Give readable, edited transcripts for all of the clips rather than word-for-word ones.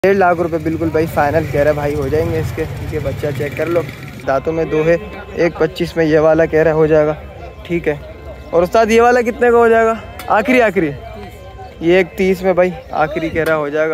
1.5 लाख रुपए बिल्कुल भाई फाइनल कह रहा है भाई, हो जाएंगे इसके। ठीक है, बच्चा चेक कर लो, दांतों में 2 है। 1.25 में ये वाला कह रहा है हो जाएगा। ठीक है, और उस्ताद ये वाला कितने का हो जाएगा? आखिरी ये 1.30 में भाई आखिरी कह रहा हो जाएगा।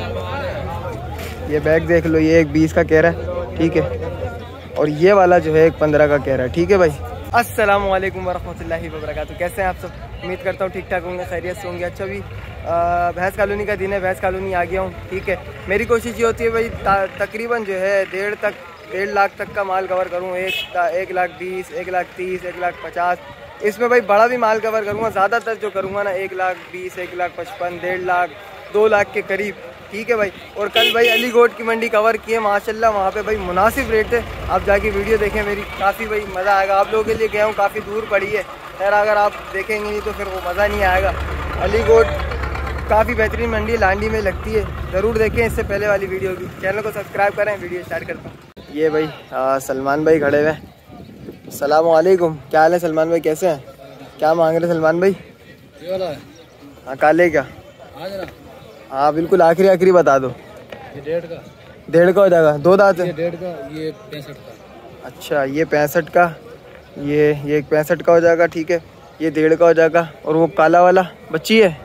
ये बैग देख लो, ये 1.20 का कह रहा है। ठीक है, और ये वाला जो है 1.15 का कह रहा है। ठीक है भाई। अस्सलाम वालेकुम वरहमतुल्लाहि वबरकातुहू। कैसे हैं आप सब? उम्मीद करता हूँ ठीक ठाक होंगे, खैरियत से होंगे। अच्छा, भी भैंस कॉलोनी का दिन है, भैंस कॉलोनी आ गया हूँ। ठीक है, मेरी कोशिश ये होती है भाई तकरीबन जो है 1.5 लाख तक का माल कवर करूँ। 1,20,000, 1,30,000, 1,50,000, इसमें भाई बड़ा भी माल कवर करूँगा। ज़्यादातर जो करूँगा ना 1,20,000, 1,55,000, 1.5 लाख, 2 लाख के करीब। ठीक है भाई। और कल भाई अलीगोट की मंडी कवर किए माशाल्लाह, वहाँ पे भाई मुनासिब रेट थे। आप जाके वीडियो देखें मेरी, काफ़ी भाई मज़ा आएगा। आप लोगों के लिए गया हूँ, काफ़ी दूर पड़ी है खैर, अगर आप देखेंगे नहीं तो फिर वो मज़ा नहीं आएगा। अलीगोट काफ़ी बेहतरीन मंडी लांडी में लगती है, ज़रूर देखें इससे पहले वाली वीडियो की। चैनल को सब्सक्राइब करें। वीडियो स्टार्ट करता हूँ। ये भाई सलमान भाई खड़े हुए। अस्सलाम वालेकुम, क्या हाल है सलमान भाई, कैसे हैं? क्या मांग रहे सलमान भाई? हाँ, काले क्या? हाँ बिल्कुल, आखिरी बता दो। ये 1.5 का हो जाएगा। 2 दांत है? ये 1.5 का, ये 65 का। अच्छा, ये 65 का, ये 65 का हो जाएगा। ठीक है, ये 1.5 का हो जाएगा। और वो काला वाला बच्ची है?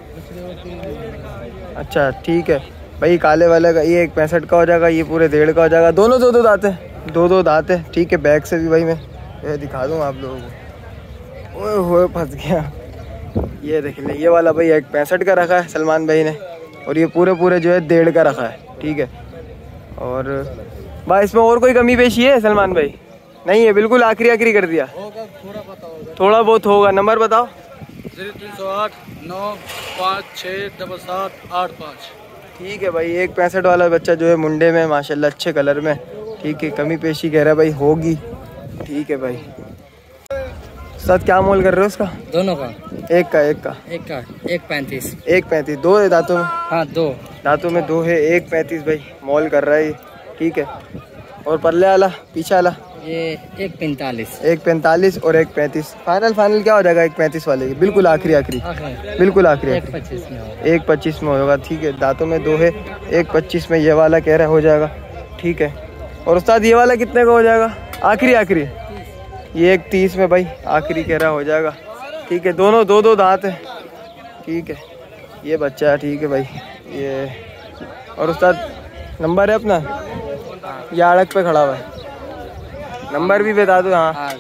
अच्छा ठीक है भाई, काले वाले का ये 65 का हो जाएगा, ये पूरे 1.5 का हो जाएगा। दोनों 2 दांत है, 2 दांत है। ठीक है, बैग से भी भाई मैं ये दिखा दूँ आप लोगों को। ओए होए फंस गया। ये देख ले, ये वाला भाई 65 का रखा है सलमान भाई ने, और ये पूरे जो है 1.5 का रखा है। ठीक है, और भाई इसमें और कोई कमी पेशी है सलमान भाई? नहीं है, बिल्कुल आखिरी कर दिया। थोड़ा बहुत होगा। नंबर बताओ। 0308 9567785। ठीक है भाई, 165 वाला बच्चा जो है मुंडे में माशाल्लाह अच्छे कलर में। ठीक है, कमी पेशी कह रहा है भाई होगी। ठीक है भाई, सर क्या मोल कर रहे हो उसका? दोनों का? एक का 1.35। 1.35, 2 है दांतों में? हाँ, 2 दांतों में 2 है। 1.35 भाई मोल कर रहा है ये। ठीक है, और पल्ले वाला पीछे वाला? ये 1.45। 1.45 और 1.35। फाइनल क्या हो जाएगा 1.35 वाले की? बिल्कुल आखिरी बिल्कुल आखिरी 1.25 में होगा। ठीक है, दांतों में 2 है। 1.25 में ये वाला कह रहा है हो जाएगा। ठीक है, और उस्ताद ये वाला कितने का हो जाएगा? आखिरी ये 1.30 में भाई आखिरी कह रहा हो जाएगा। ठीक है, दोनों 2 दांत है। ठीक है, ये बच्चा है। ठीक है भाई, ये और उस्ताद नंबर है अपना? ये अड़क पे खड़ा हुआ है, नंबर भी बता दो। हाँ,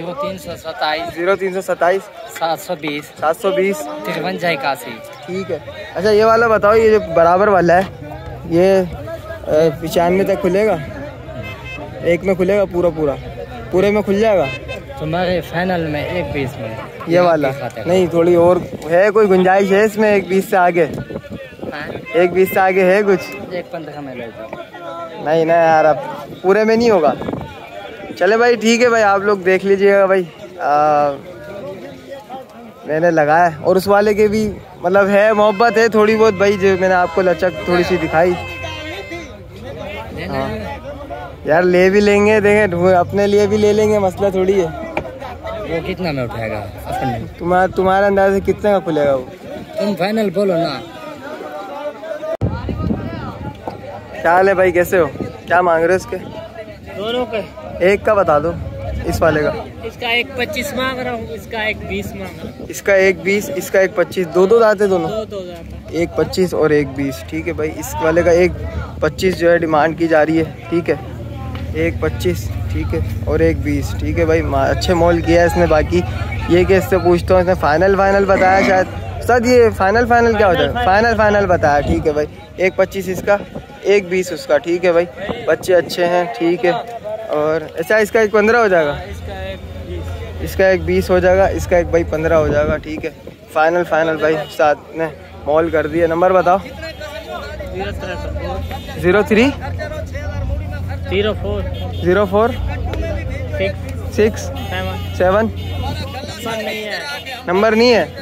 0327 720 720 5381। ठीक है। अच्छा, ये वाला बताओ, ये जो बराबर वाला है ये 95 तक खुलेगा? 1 में खुलेगा? पूरे में खुल जाएगा? तुम्हारे फाइनल में 1.20 में। ये वाला नहीं, थोड़ी और है कोई गुंजाइश है इसमें? 1.20 से आगे? 1.20 से आगे है कुछ? 1.15 में ले जाओ। नहीं ना यार, अब पूरे में नहीं होगा। चले भाई, ठीक है भाई, आप लोग देख लीजिएगा भाई। मैंने लगाया, और उस वाले के भी मतलब है मोहब्बत है थोड़ी बहुत भाई, जो मैंने आपको लचक थोड़ी सी दिखाई। हाँ यार, ले भी लेंगे, देखें अपने लिए भी ले लेंगे, मसला थोड़ी है। वो कितना में उठाएगा अपने? तुम्हारे अंदाज से कितने का खुलेगा वो? तुम फाइनल बोलो ना। क्या हाल है भाई, कैसे हो? क्या मांग रहे हो इसके? दोनों के? एक का बता दो, इस वाले का। इसका 1.25 मांग रहा हूँ, इसका 1.20 मांग रहा हूँ। इसका 1.20, इसका 1.25, 2 दांत है दोनों? 2 दांत। 1.25 और 1.20। ठीक है भाई, इस वाले का 1.25 जो है डिमांड की जा रही है। ठीक है, 1.25 ठीक है, और 1.20। ठीक है भाई, अच्छे मोल किया है इसने। बाकी ये कि इससे पूछता हूँ, इसने फाइनल बताया शायद सर। ये फाइनल क्या होता है? फाइनल बताया। ठीक है भाई, 1.25 इसका, 1.20 उसका। ठीक है भाई, बच्चे अच्छे हैं। ठीक है, और अच्छा इसका 1.15 हो जाएगा? इसका 1.20 हो जाएगा, इसका 1.15 हो जाएगा। ठीक है, फाइनल भाई साथ ने मॉल कर दिया। नंबर बताओ। 03 04 6 7 नंबर नहीं है?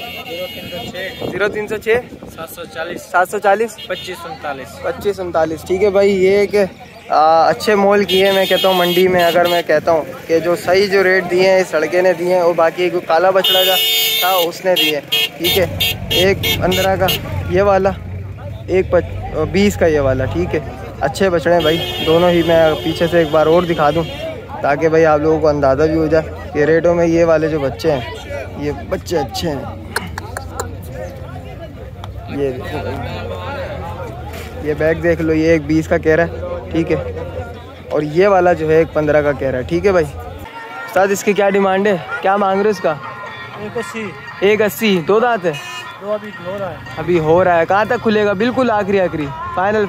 0306 740 2539। ठीक है भाई, ये कि अच्छे मोल किए मैं कहता हूँ मंडी में। अगर मैं कहता हूँ कि जो सही जो रेट दिए हैं इस लड़के ने दिए हैं, और बाकी काला बछड़ा का था उसने दिए। ठीक है, 1.15 का ये वाला, 1.25 20 का ये वाला, ठीक है। अच्छे बछड़े हैं भाई दोनों ही। मैं पीछे से एक बार और दिखा दूं ताकि भाई आप लोगों को अंदाज़ा भी हो जाए कि रेटों में ये वाले जो बच्चे हैं, ये बच्चे अच्छे हैं। ये देखो भाई, ये बैग देख लो, ये एक 20 का कह रहा है, ठीक है। और ये वाला जो है एक 15 का कह रहा है, ठीक है भाई। उस्ताद इसकी क्या डिमांड है, क्या मांग रहे हो इसका? 180। 2 दांत है? 2 अभी हो रहा है। अभी हो रहा है। कहाँ तक खुलेगा? बिल्कुल आखिरी फाइनल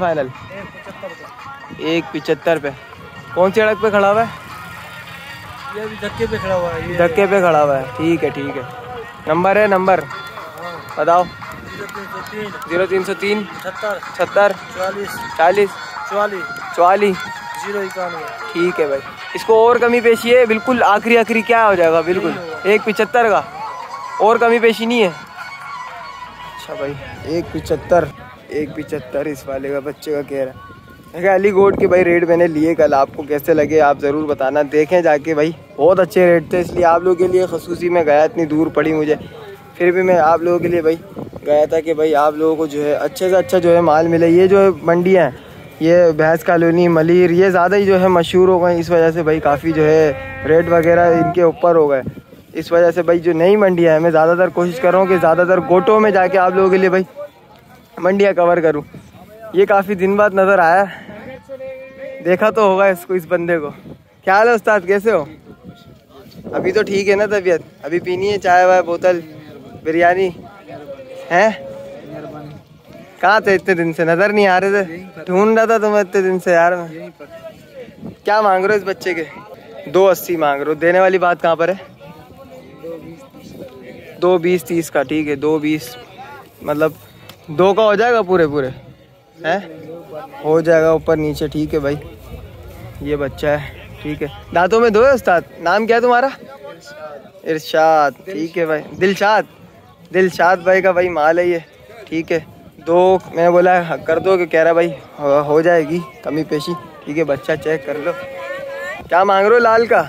175 पे। कौन सी अड़क पे खड़ा हुआ है? ये अभी धक्के पे खड़ा हुआ है। धक्के पे खड़ा हुआ है, ठीक है ठीक है। नंबर है? नंबर बताओ। 0303 76 40 44 091। ठीक है भाई। इसको और कमी पेशी है? बिल्कुल आखिरी क्या हो जाएगा? बिल्कुल 175 का, और कमी पेशी नहीं है? अच्छा भाई 175 इस वाले का बच्चे का कह रहा है। देखा अली गोट के भाई रेट मैंने लिए कल, आपको कैसे लगे आप ज़रूर बताना। देखें जाके भाई, बहुत अच्छे रेट थे, इसलिए आप लोगों के लिए खसूसी में गया, इतनी दूर पड़ी मुझे, फिर भी मैं आप लोगों के लिए भाई गया था कि भाई आप लोगों को जो है अच्छे से अच्छा जो है माल मिले। ये जो है मंडियाँ हैं, ये भैंस कॉलोनी, मलिर, ये ज़्यादा ही जो है मशहूर हो गए, इस वजह से भाई काफ़ी जो है रेट वगैरह इनके ऊपर हो गए। इस वजह से भाई जो नई मंडियाँ हैं, मैं ज़्यादातर कोशिश कर रहा हूँ कि ज़्यादातर गोटों में जाके आप लोगों के लिए भाई मंडियाँ कवर करूँ। ये काफ़ी दिन बाद नज़र आया, देखा तो होगा इसको, इस बंदे को। क्या हाल है उस्ताद, कैसे हो? अभी तो ठीक है ना तबीयत? अभी पीनी है चाय वाय, बोतल, बिरयानी हैं? कहाँ थे इतने दिन से, नज़र नहीं आ रहे थे? ढूंढ रहा था तुम्हें इतने दिन से यार मैं। क्या मांग रहे हो इस बच्चे के? 280 मांग रहे हो। देने वाली बात कहाँ पर है? 220-30 का, ठीक है। 220 मतलब 2 का हो जाएगा पूरे हैं? हो जाएगा ऊपर नीचे, ठीक है भाई। ये बच्चा है, ठीक है। दांतों में 2 है उस्ताद। नाम क्या है तुम्हारा? इरशाद, ठीक है भाई। दिलशाद भाई का भाई माल है ये, ठीक है। 2 मैंने बोला कर दो, कि कह रहा भाई हो जाएगी कमी पेशी, ठीक है। बच्चा चेक कर लो। क्या मांग रहे हो लाल का?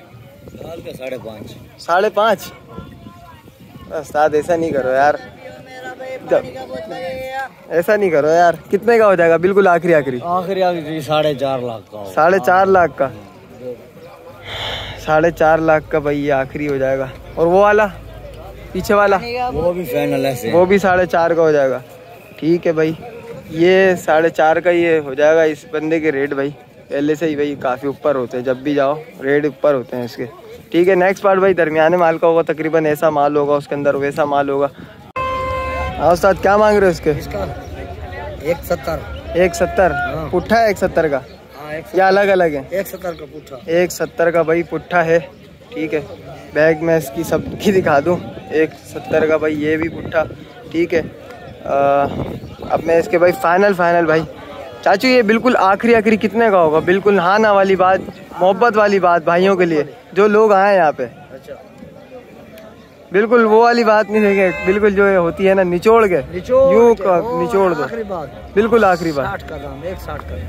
5.5। उस्ताद ऐसा नहीं करो यार, ऐसा नहीं करो यार। कितने का हो जाएगा? बिल्कुल आखिरी 4.5 लाख का। 4.5 लाख का? 4.5 लाख का भाई ये आखिरी हो जाएगा। और वो वाला पीछे वाला? वो भी फाइनल है, वो भी 4.5 का हो जाएगा, ठीक है भाई। ये 4.5 का ये हो जाएगा। इस बंदे के रेट भाई पहले से ही भाई काफ़ी ऊपर होते हैं, जब भी जाओ रेट ऊपर होते हैं इसके, ठीक है। नेक्स्ट पार्ट भाई दरमियाने माल का होगा, तकरीबन ऐसा माल होगा उसके अंदर, वैसा माल होगा। हाँ उस्ताद क्या मांग रहे हो इसके? इसका 170। 170 पुट्ठा है? 170 का या अलग अलग है? 170 का पुट्ठा। 170 का भाई पुट्ठा है, ठीक है। बैग में इसकी सबकी दिखा दूँ। 170 का भाई ये भी पुट्ठा, ठीक है। अब मैं इसके भाई फाइनल भाई चाचू, ये बिल्कुल आखिरी कितने का होगा? बिल्कुल हाँ ना वाली बात, मोहब्बत वाली बात भाइयों के लिए जो लोग आए यहाँ पे। अच्छा, बिल्कुल वो वाली बात नहीं देंगे, बिल्कुल जो होती है ना निचोड़ के, यूं निचोड़ दो, बिल्कुल आखिरी बात। 60 का दाम, 160 का।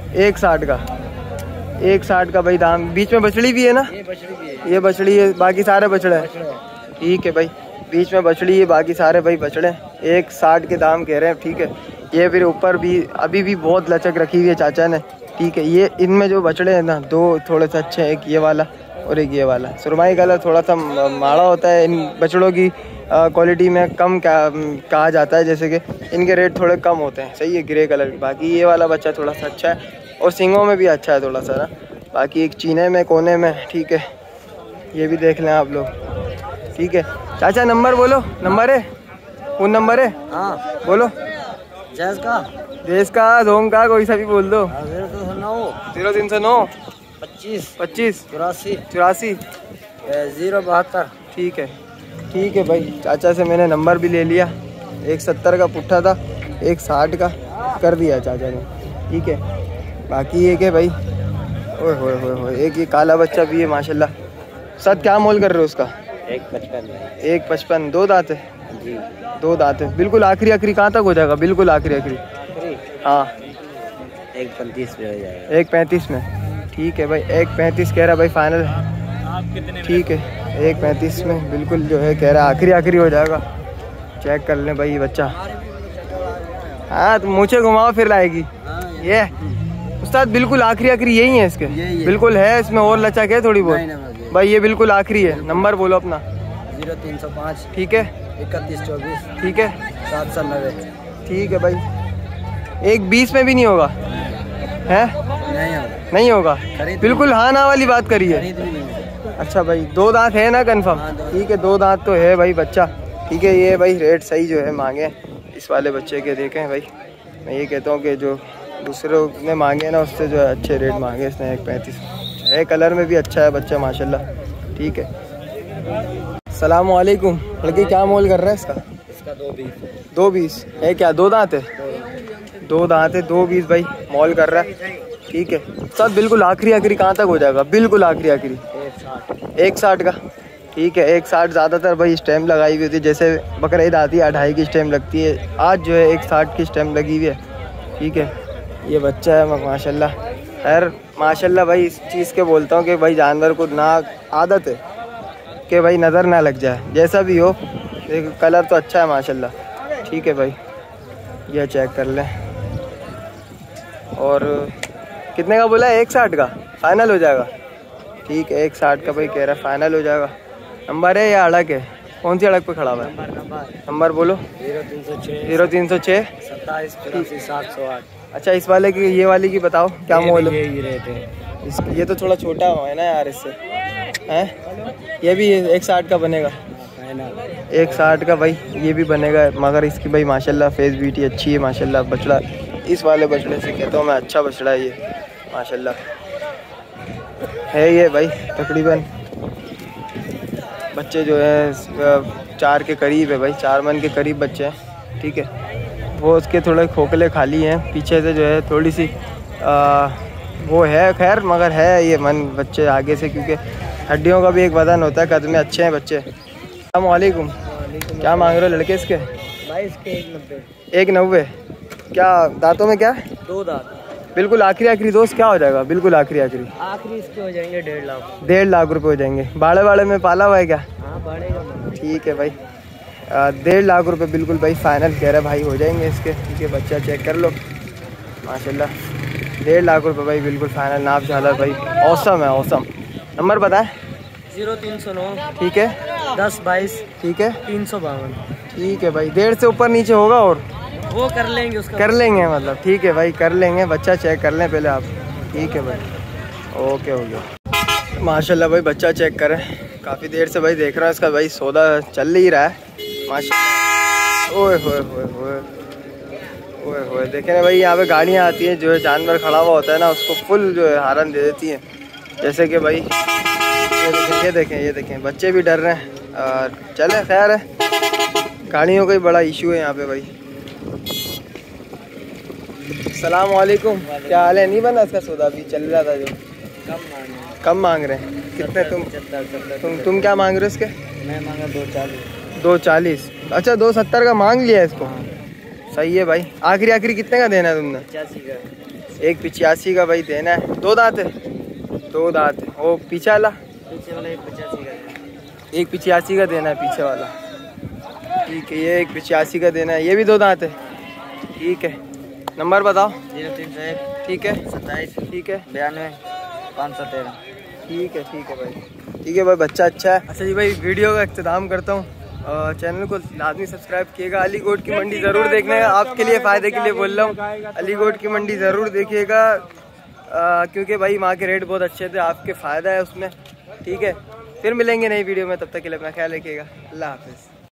160 का भाई दाम। बीच में बछड़ी भी है ना? ये बछड़ी है, बाकी सारे बछड़े हैं, ठीक है भाई। बीच में बछड़ी है, बाकी सारे भाई बछड़े। 160 के दाम कह रहे हैं, ठीक है। ये फिर ऊपर भी अभी भी बहुत लचक रखी हुई है चाचा ने, ठीक है। ये इनमें जो बछड़े हैं ना, 2 थोड़े से अच्छे हैं, एक ये वाला और एक ये वाला। सुरमाई कलर थोड़ा सा माड़ा होता है इन बछड़ों की क्वालिटी में, कम कहा जाता है, जैसे कि इनके रेट थोड़े कम होते हैं, सही है। ग्रे कलर की। बाकी ये वाला बच्चा थोड़ा सा अच्छा है और सींगों में भी अच्छा है थोड़ा सा ना। बाकी एक चीने में कोने में, ठीक है। ये भी देख लें आप लोग, ठीक है। चाचा नंबर बोलो। नंबर है? फोन नंबर है? हाँ बोलो। देश का धोम का कोई सा भी बोल दो। 0309 25 84 072। ठीक है भाई। चाचा से मैंने नंबर भी ले लिया। 170 का पुट्ठा था, 160 का कर दिया चाचा ने, ठीक है। बाकी एक है भाई, ओए होए होए होए, एक ये काला बच्चा भी है माशाल्लाह। सर क्या मोल कर रहे हो उसका? 155। 2 दांत है जी? 2 दांत है। बिल्कुल आखिरी कहाँ तक हो जाएगा? बिल्कुल आखिरी हाँ 135 में हो जाएगा। 135 में, ठीक है भाई। 135 कह रहा भाई फाइनल, ठीक है। 135 में बिल्कुल जो है कह रहा आखिरी हो जाएगा। चेक कर लें भाई बच्चा। हाँ तो मुझे घुमाओ फिर लाएगी ये उस्ताद। बिल्कुल आखिरी यही है इसके, बिल्कुल है इसमें और लचक है थोड़ी बहुत भाई। ये बिल्कुल आखिरी है। नंबर बोलो अपना। 0305 ठीक है 3124 ठीक है 790 ठीक है भाई। 1:20 में भी नहीं होगा है? नहीं होगा बिल्कुल। हाँ ना वाली बात करी है। अच्छा भाई 2 दांत है ना कंफर्म? ठीक है 2 दांत तो है भाई बच्चा। ठीक है ये भाई रेट सही जो है मांगे इस वाले बच्चे के देखें भाई। मैं ये कहता हूँ कि जो दूसरों ने मांगे ना उससे जो है अच्छे रेट मांगे इसने। 1:35 है, कलर में भी अच्छा है बच्चा माशाल्लाह। ठीक है सलाम वालेकुम। लड़के क्या मोल कर रहा है इसका? इसका 220 2:20 है क्या? 2 दांत है? 2 दांत है 2:20 भाई मोल कर रहा है। ठीक है सब बिल्कुल आखिरी कहाँ तक हो जाएगा? बिल्कुल आखिरी 160 का। ठीक है 160 ज़्यादातर भाई स्टैम्प लगाई हुई होती है। जैसे बकरीद आती है 2.5 की स्टैम्प लगती है, आज जो है 160 की स्टैम्प लगी हुई है। ठीक है ये बच्चा है माशाल्लाह। खैर माशाल्लाह भाई इस चीज़ के बोलता हूँ कि भाई जानवर को ना आदत है कि भाई नज़र ना लग जाए जैसा भी हो। कलर तो अच्छा है माशाल्लाह। ठीक है भाई ये चेक कर लें। और कितने का बोला है? 160 का फाइनल हो जाएगा। ठीक है 160 का भाई कह रहा है फाइनल हो जाएगा। नंबर है या अड़क है? कौन सी अड़क पे खड़ा हुआ है? नंबर बोलो। 0306 27 84 708। अच्छा इस वाले की ये वाली की बताओ क्या मोल है? यही रहते हैं। ये तो थोड़ा छोटा है ना यार इससे हैं। ये भी 160 का बनेगा। 160 का भाई ये भी बनेगा मगर इसकी भाई माशाल्लाह फेस ब्यूटी अच्छी है माशाल्लाह। बछड़ा इस वाले बछड़े से कहता हूँ मैं अच्छा बछड़ा है ये माशाल्लाह है। ये भाई तकरीबन बच्चे जो है 4 के करीब है भाई, 4 मन के करीब बच्चे हैं। ठीक है वो उसके थोड़े खोखले खाली हैं पीछे से जो है थोड़ी सी वो है खैर मगर है ये मन बच्चे आगे से क्योंकि हड्डियों का भी एक वजन होता है। कद में अच्छे हैं बच्चे। अस्सलाम वालेकुम। क्या मांग रहे हो लड़के इसके? भाई इसके 190। 190 क्या दांतों में क्या है? 2 दांत बिल्कुल आखिरी दोस्त क्या हो जाएगा? बिल्कुल आखिरी इसके हो जाएंगे 1.5 लाख। 1.5 लाख रुपए हो जाएंगे। बाड़े में पाला हुआ है क्या? हाँ बढ़ेगा। ठीक है भाई 1.5 लाख रुपए बिल्कुल भाई फाइनल कह रहा है भाई हो जाएंगे इसके। ठीक है बच्चा चेक कर लो माशाल्लाह। 1.5 लाख रुपए भाई बिल्कुल फाइनल। नाप झालर भाई औसम है औसम। नंबर बताएं। 0309 ठीक है 10 22 ठीक है 352। ठीक है भाई 1.5 से ऊपर नीचे होगा और वो कर लेंगे उसका कर लेंगे मतलब। ठीक है भाई कर लेंगे। बच्चा चेक कर लें पहले आप। ठीक है भाई ओके हो गया माशाल्लाह भाई बच्चा चेक करें। काफ़ी देर से भाई देख रहा है इसका भाई सौदा चल ही रहा है माशाल्लाह। ओए होए होए होए ओए होए देखें ना भाई यहाँ पे गाड़ियाँ आती हैं जो है जानवर खड़ा हुआ होता है ना उसको फुल जो है हारन दे देती हैं। जैसे कि भाई ये देखें बच्चे भी डर रहे हैं। चले खैर है गाड़ियों का ही बड़ा इशू है यहाँ पे भाई। सलाम वालेकुम। क्या हाल है? नहीं बना इसका सौदा अभी चल रहा था जो कम मांग रहे हैं? कितने तुम क्या मांग रहे हो इसके? मैं मांगा 240। 240 अच्छा 270 का मांग लिया इसको। सही है भाई। आखिरी कितने का देना है तुमने? 85 का। 185 का भाई देना है। 2 दांत है? 2 दांत है। वो पीछे वाला 185 का। 185 का देना है पीछे वाला। ठीक है ये 185 का देना है। ये भी 2 दांत है। ठीक है नंबर बताओ। 0301 ठीक है 27 ठीक है 92 513। ठीक है भाई। ठीक है भाई बच्चा अच्छा है। अच्छा जी भाई वीडियो का इख्तिताम करता हूँ। चैनल को लाजमी सब्सक्राइब किएगा। अलीगोट की मंडी ज़रूर देखने का आपके लिए फ़ायदे के लिए बोल रहा हूँ। अलीगोट की मंडी ज़रूर देखिएगा क्योंकि भाई वहाँ के रेट बहुत अच्छे थे। आपके फ़ायदा है उसमें। ठीक है फिर मिलेंगे नई वीडियो में। तब तक के लिए अपना ख्याल रखिएगा। अल्लाह हाफिज़।